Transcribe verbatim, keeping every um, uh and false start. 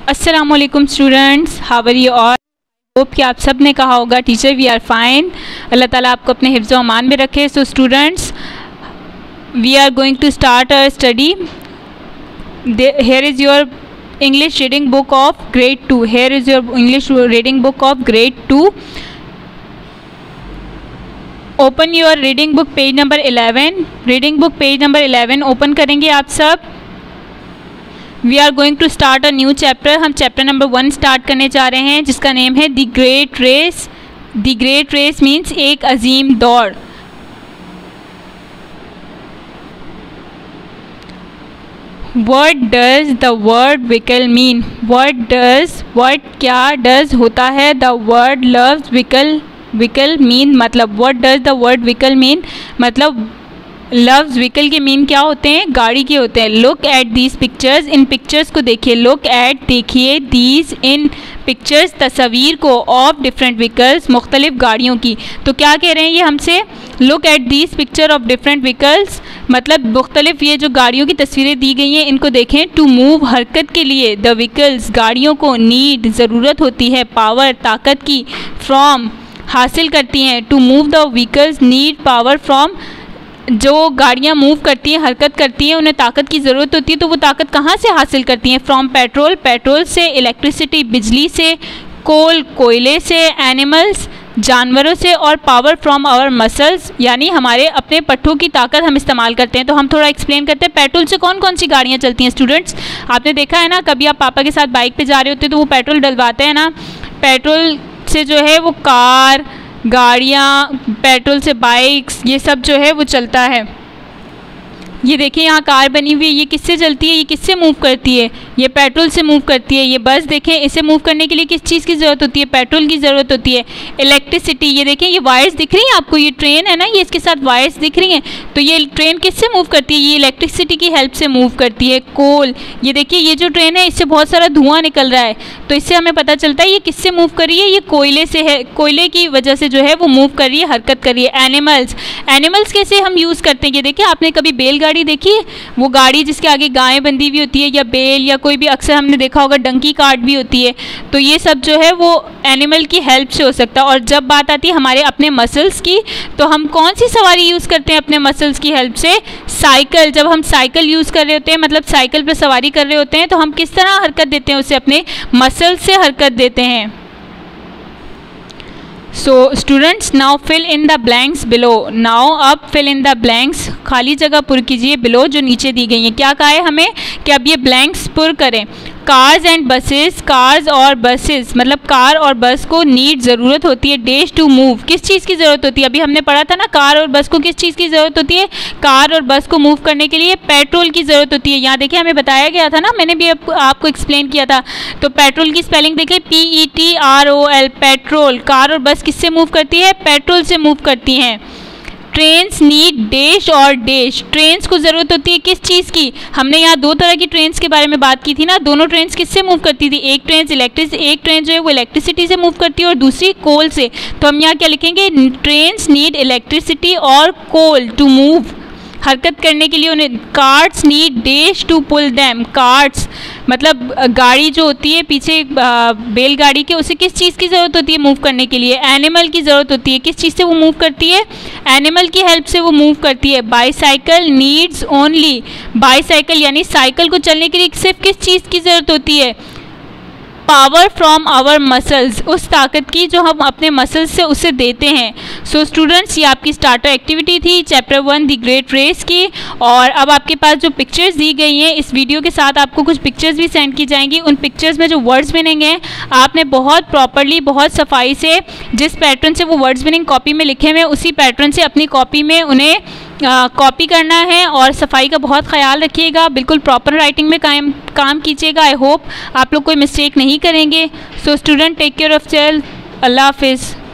अस्सलाम वालेकुम students, how are you all. Hope कि आप सब ने कहा होगा टीचर वी आर फाइन। अल्लाह ताला आपको अपने हिफ्ज़ व अमान में रखे। So students, we are going to start our study. Here is your English reading book of grade two. Here is your English reading book of grade two. Open your reading book page number eleven. Reading book page number eleven open करेंगे आप सब। We are going to start a new chapter. हम chapter number one start करने जा रहे हैं जिसका name है the great race. The great race means एक अजीम दौड़। What does the word vehicle mean? What does what क्या does होता है? The word loves vehicle vehicle mean मतलब what does the word vehicle mean मतलब लव्स व्हीकल के मीन क्या होते हैं? गाड़ी के होते हैं। Look at these pictures. इन पिक्चर्स को देखिए। लुक एट देखिए। दीज इन पिक्चर्स तस्वीर को ऑफ डिफरेंट व्हीकल्स मुख्तलिफ गाड़ियों की। तो क्या कह रहे हैं ये हमसे? Look at these picture of different vehicles मतलब मुख्तलिफ ये जो गाड़ियों की तस्वीरें दी गई हैं इनको देखें। टू मूव हरकत के लिए। द व्हीकल्स गाड़ियों को नीड ज़रूरत होती है पावर ताकत की। फ्रॉम हासिल करती हैं। To move the vehicles need power from जो गाड़ियाँ मूव करती हैं हरकत करती हैं उन्हें ताकत की ज़रूरत होती है। तो वो ताकत कहाँ से हासिल करती हैं? फ्रॉम पेट्रोल पेट्रोल से। इलेक्ट्रिसिटी बिजली से। कोल कोयले से। एनिमल्स जानवरों से। और पावर फ्रॉम आवर मसल्स यानी हमारे अपने पट्टों की ताकत हम इस्तेमाल करते हैं। तो हम थोड़ा एक्सप्लेन करते हैं पेट्रोल से कौन कौन सी गाड़ियाँ चलती हैं। स्टूडेंट्स, आपने देखा है ना, कभी आप पापा के साथ बाइक पे जा रहे होते हैं तो वो पेट्रोल डलवाते हैं ना। पेट्रोल से जो है वो कार गाड़ियाँ, पेट्रोल से बाइक्स, ये सब जो है वो चलता है। ये देखिए यहाँ कार बनी हुई है, ये किससे चलती है? ये किससे मूव करती है? ये पेट्रोल से मूव करती है। ये बस देखें, इसे मूव करने के लिए किस चीज़ की ज़रूरत होती है? पेट्रोल की ज़रूरत होती है। इलेक्ट्रिसिटी, ये देखें ये वायर्स दिख रही हैं आपको, ये ट्रेन है ना, ये इसके साथ वायर्स दिख रही हैं। तो ये ट्रेन किससे मूव करती है? ये इलेक्ट्रिसिटी की हेल्प से मूव करती है। कोल, ये देखिए ये जो ट्रेन है इससे बहुत सारा धुआं निकल रहा है, तो इससे हमें पता चलता है ये किससे मूव कर रही है? ये कोयले से है। कोयले की वजह से जो है वो मूव कर रही है, हरकत कर रही है। एनिमल्स, एनिमल्स कैसे हम यूज़ करते हैं? ये देखिए आपने कभी बैल गाड़ी देखी है? वो गाड़ी जिसके आगे गायें बंधी हुई होती है या बैल या कोई भी, अक्सर हमने देखा होगा डंकी कार्ट भी होती है। तो ये सब जो है वो एनिमल की हेल्प से हो सकता है। और जब बात आती है हमारे अपने मसल्स की, तो हम कौन सी सवारी यूज़ करते हैं अपने मसल्स की हेल्प से? साइकिल। जब हम साइकिल यूज़ कर रहे होते हैं मतलब साइकिल पर सवारी कर रहे होते हैं तो हम किस तरह हरकत देते हैं? उसे अपने मसल्स से हरकत देते हैं। So students, now fill in the blanks below. Now अब फिल इन द ब्लैंक्स, खाली जगह पुर कीजिए बिलो जो नीचे दी गई है। क्या कहा है हमें कि अब ये ब्लैंक्स पुर करें। कार्स एंड बसेस, कार्स और बसेस मतलब कार और बस को नीड ज़रूरत होती है डैश टू मूव। किस चीज़ की ज़रूरत होती है? अभी हमने पढ़ा था ना, कार और बस को किस चीज़ की ज़रूरत होती है? कार और बस को मूव करने के लिए पेट्रोल की ज़रूरत होती है। यहाँ देखिए हमें बताया गया था ना, मैंने भी आप, आपको एक्सप्लेन किया था। तो पेट्रोल की स्पेलिंग देखिए P E T R O L, petrol. Car और बस किससे मूव करती है? पेट्रोल से मूव करती हैं। ट्रेन्स नीड डैश और डैश, ट्रेन्स को ज़रूरत होती है किस चीज़ की? हमने यहाँ दो तरह की ट्रेन्स के बारे में बात की थी ना। दोनों ट्रेन्स किससे मूव करती थी? एक ट्रेन इलेक्ट्रिस एक ट्रेन जो है वो इलेक्ट्रिसिटी से मूव करती है और दूसरी कोल से। तो हम यहाँ क्या लिखेंगे? ट्रेन्स नीड इलेक्ट्रिसिटी और कोल टू मूव, हरकत करने के लिए उन्हें। Carts need dash to pull them, carts मतलब गाड़ी जो होती है पीछे बैलगाड़ी के, उसे किस चीज़ की ज़रूरत होती है मूव करने के लिए? एनिमल की ज़रूरत होती है। किस चीज़ से वो मूव करती है? एनिमल की हेल्प से वो मूव करती है। बाईसाइकिल नीड्स ओनली, बाईसाइकिल यानी साइकिल को चलने के लिए सिर्फ किस चीज़ की ज़रूरत होती है? पावर फ्रॉम आवर मसल्स, उस ताकत की जो हम अपने मसल्स से उसे देते हैं। सो so स्टूडेंट्स, ये आपकी स्टार्टर एक्टिविटी थी chapter one the great race की। और अब आपके पास जो पिक्चर्स दी गई हैं, इस वीडियो के साथ आपको कुछ पिक्चर्स भी सेंड की जाएंगी। उन पिक्चर्स में जो वर्ड्स मीनिंग हैं आपने बहुत प्रॉपरली, बहुत सफाई से, जिस पैटर्न से वो वर्ड्स मीनिंग कॉपी में लिखे हुए उसी पैटर्न से अपनी कॉपी में उन्हें कॉपी करना है। और सफाई का बहुत ख्याल रखिएगा, बिल्कुल प्रॉपर राइटिंग में कायम काम कीजिएगा। आई होप आप लोग कोई मिस्टेक नहीं करेंगे। So student, take care of self. अल्लाह हाफिज़।